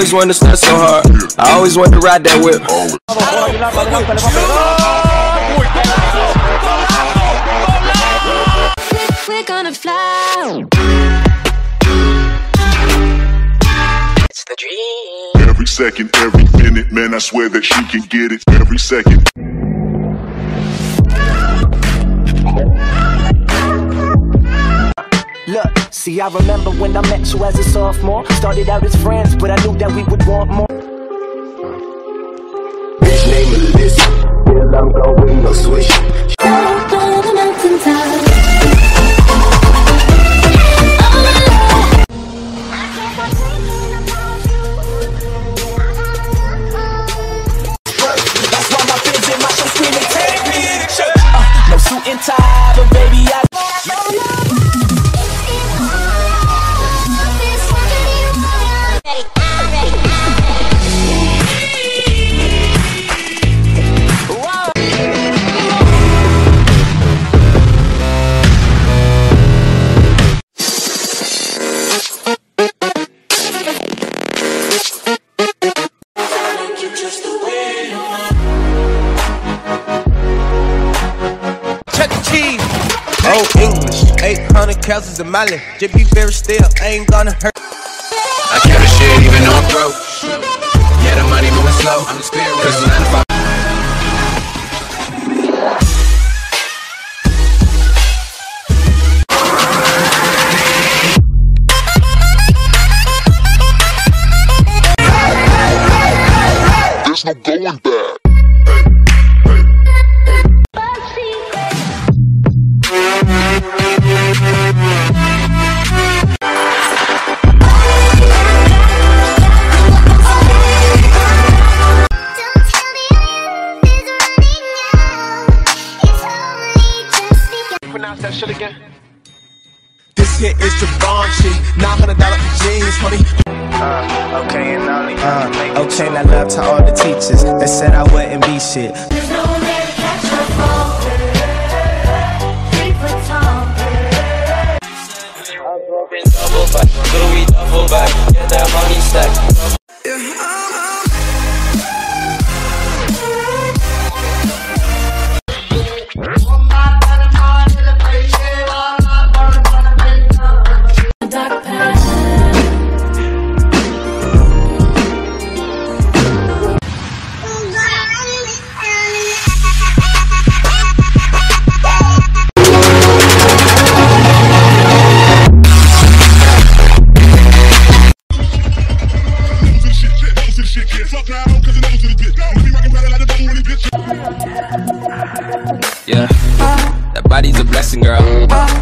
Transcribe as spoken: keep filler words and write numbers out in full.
always wanted to stunt so hard. I always wanted to ride that whip. We're gonna fly. It's the dream. Every second, every minute, man, I swear that she can get it. Every second. Look, see, I remember when I met you as a sophomore. Started out as friends, but I knew that we would want more. Bitch name Melissa, till I'm going no swish. Up on the mountaintop. That's why my fans in my show screaming, take me in the church. Uh, no suit and tie, but baby, I... Oh, English, eight hundred calories a mile. Just be very still, I ain't gonna hurt. I carry shit even though I'm broke. Yeah, the money moving slow. I'm the spirit. Cause nine to five. There's no going back. Pronounce that shit again. This here is Givenchy, nine hundred dollars for jeans, honey. Uh, okay, and all uh, okay, now love to all the teachers that said I wouldn't be shit. There's no way to catch a fall. Three foot tall. Double back, Louis double back. Get that money stack. Dark path. Yeah, that body's a blessing, girl.